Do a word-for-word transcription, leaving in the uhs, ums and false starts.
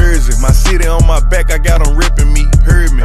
Jersey. My city on my back, I got them ripping me. Heard me.